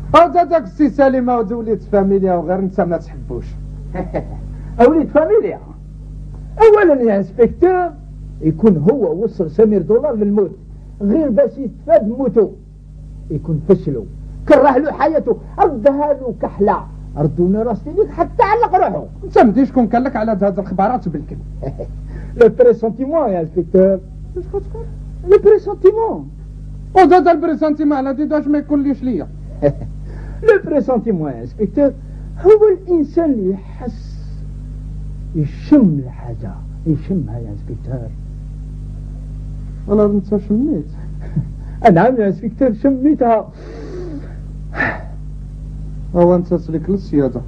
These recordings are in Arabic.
هذاك السي سالم وليد فاميليا وغير انت ما تحبوش. وليد فاميليا. اولا يا انسبكتور يكون هو وصل سمير دولار للموت غير باش يستفاد موتو، يكون فشلو كره له حياته، ردها له كحله، ردوني راسي ليك حتى علق روحه. انت مدي شكون قال لك على هاد الخبارات بالكل؟ لو بريسونتيمون يا انسبكتور. اش كتقول؟ لو بريسونتيمون. وزاد البريسونتيمون على داش ما يقوليش ليا. لو بريسونتيمون يا انسبكتور هو الانسان اللي يحس يشم الحاجه، يشمها يا انسبكتور. انا انت شميت؟ نعم يا انسبكتور شميتها. هو انت تسلك للسياده.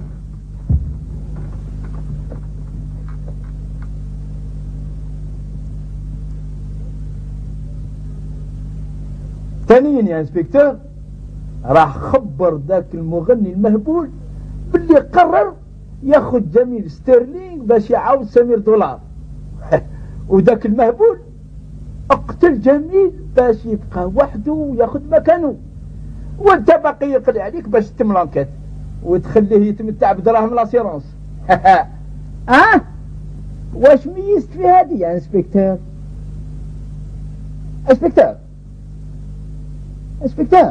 ثانيا يا انسبكتور راح خبر ذاك المغني المهبول باللي قرر ياخذ جميل ستيرلينغ باش يعاود سمير دولار. وذاك المهبول اقتل جميل باش يبقى وحده وياخذ مكانه، وانت باقي يقضي عليك باش تتم لانكيت وتخليه يتمتع بدراهم لاسيرونس. واش ميزت في هذه يا انسبكتور؟ انسبكتور انسبكتور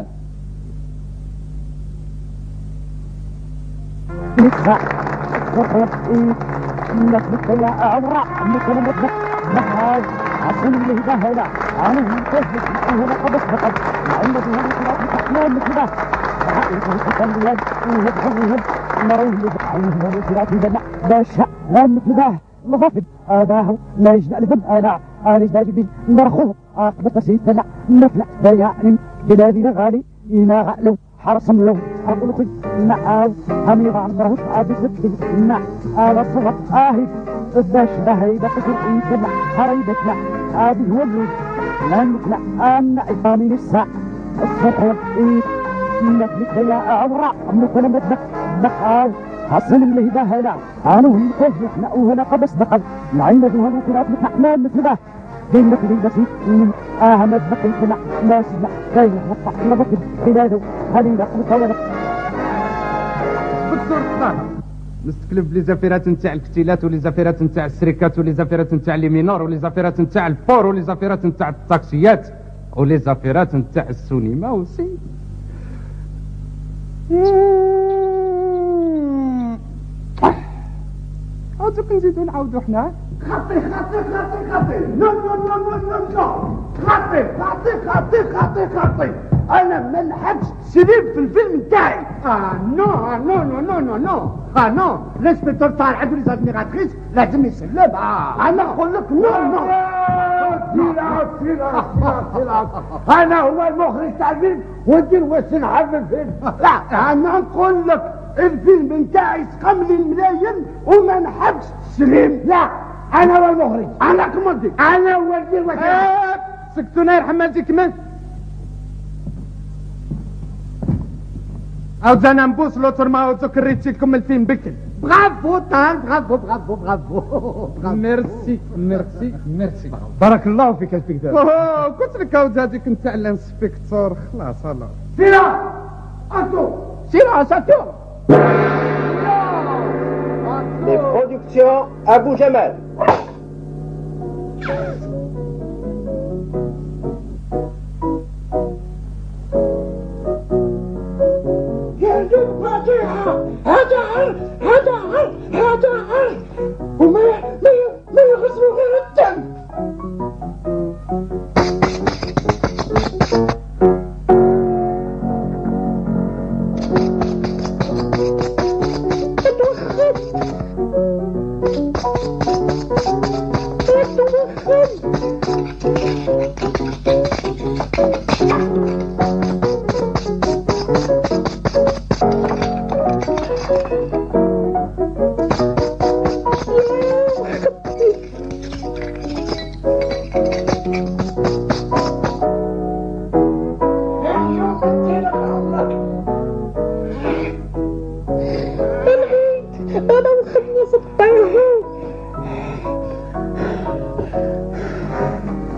هذا لا يجنى لفن انا جاجبين نرخوه اقبط سيدنا نفلع بيعني بلادنا غالي إنا غالو حرصم له أقول لك نعم هم يضعمره عابس نعم على الصغر آهي باش بهيدا قصر إيدنا حريبتنا هذه هو الوجه لأنك نعم إقامي للساعة الصغر إيد نفلك يا أعورا أمك لمدك نقال حصل اللي ده هنا أنا هم كيفنا وهنا قبس دقل العين ذو هنا كرات متحمل مثل ده دينك لي بسيط أهمد بقيتنا ناسنا دايما نطح لبقى بلاده خلينا مطولة بالدور الثاني نستكلف لي زفيرات نتاع الكتيلات ولي زفيرات نتاع السريكات ولي زفيرات نتاع لي مينور ولي زفيرات نتاع الفور ولي زفيرات نتاع التاكسيات ولي زفيرات نتاع السينما وسي هذوك نزيدو نعاودو حنا خطي نو خطي انا ما نحبش تسريب في الفيلم تاعي. نو الانسبكتور طالع عنده لي زادميراتريس لازم يسلم. انا نقول لك نو انا هو المخرج تاع الفيلم وندير واش نحب الفيلم. لا انا نقول لك الفيلم نتاعي سقم لي الملايين وما نحبش تسليم. لا انا هو المخرج، انا كوموندي، انا هو اللي ندير واش سكتونا يرحم والديك من عاود انا نبوس لوتر ما عاود كريتي لكم الفيلم بكل. برافو طال برافو ميرسي بارك الله فيك يا انسبكتور. قلت لك عاود هذيك نتاع الانسبكتور خلاص. سيرا انتو سيرا ساتور Les productions Abou Jamal. يا فاتحة هذا عرض وما يغسلوا غير الدم.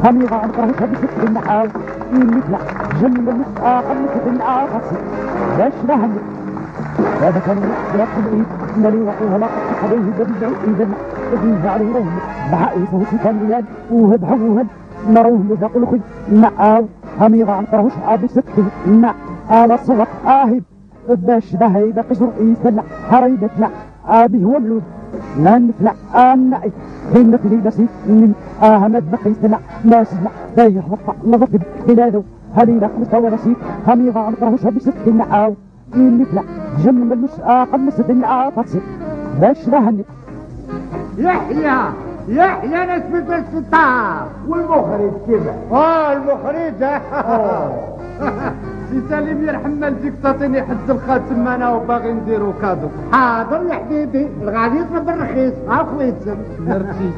هم يضع نقره بسك النحاو مثل جنب المسقى قمت الآخر باش نهني هذا كان يقول إيه إنني وقوها لا قد عليه بدعو إذا بدي عليه رهم بحقي صوتي كان ليال وهب نروه لذاقل خي نعاو هم يضع نقره بسك على صوت آهب باش ذهي بقشر يسلع هريبة لا أبي هو اللود لا نفلع النعي بين نفلي بسيط من أهمد بقي يسلع ما سلع لا يحرق نظف بلاده هلي نقمت ونسيت هم يضع نقرهش بسك النعاو نفلع جنب المسقى قمست النعاو تصير باش ذهني يحيى نسبة الستار والمخرج كذا المخرج سي سليم يرحم والديك تعطيني حد الخاتم انا وباغي نديرو كادو. حاضر يا حبيبي الغادي يطلب بالرخيص خويتسم مرتي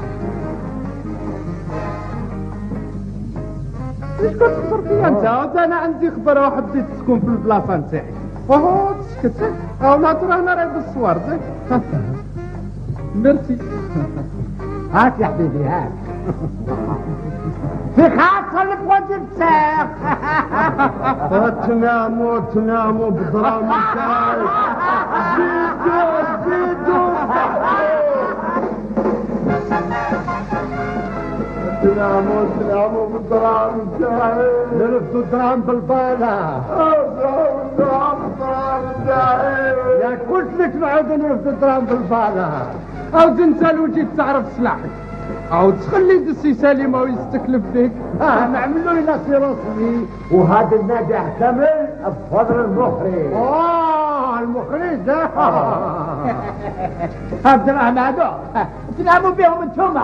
اش كنت تفكر فيا انت؟ انا عندي خبر واحد بديت تكون في البلاصه نتاعي تسكت او لا ترى انا راهي بالصور مرتي هاك يا حبيبي هاك في خاصة البوجه بساق تناموا بضرام نتاعي زيدوا تناموا بالضرام نتاعي نرفدوا الدرام بالبالة يا قلت لك نعود نرفدوا الدرام بالبالة عاود انت لو جيت تعرف سلاحك عاود تخلي السي سليم ويستكلف بك نعمل له نفسي رسمي وهذا النجاح كامل بفضل المخرج المخرج ده عبد الرحمن هذول تلعبوا بهم انتوما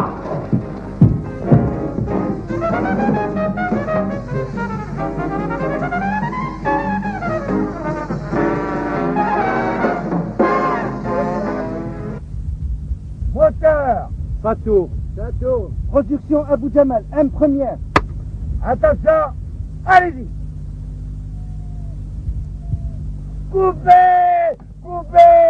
Fatou. Production Abou Jamal, M première. Attention, allez-y. Coupez.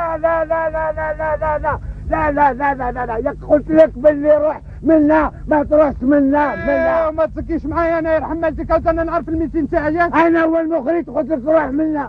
لا يا قلت لك باللي روح منا ما تروحش منا ما تسكيش معايا انا يرحم والديك انا نعرف الميسين تاعي انا هو المخرج قلت لك روح منا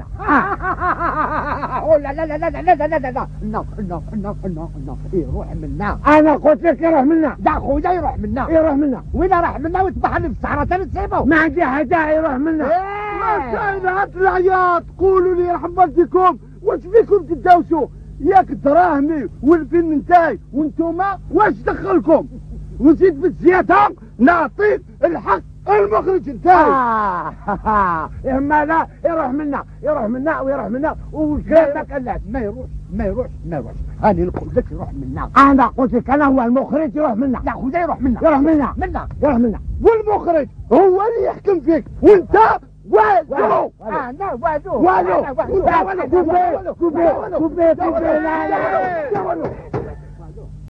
لا يروح منا انا قلت لك يروح منا يا خويا يروح منا وين راح منا وتبحر في الصحراء تنسيبه ما عندي حاجه يروح منا ما كاين هاد العياط قولوا لي يرحم والديكم واش فيكم تداوسوا ياك دراهمي والفيلم نتاعي وانتوما واش دخلكم وزيد في الزيادة نعطيك الحق المخرج نتاعي اما لا يروح منا وكلامك لا ما يروحش انا نقول لك يروح منا انا قلت لك انا هو المخرج يروح منا يا خويا يروح منا والمخرج هو اللي يحكم فيك وانت والو انا والو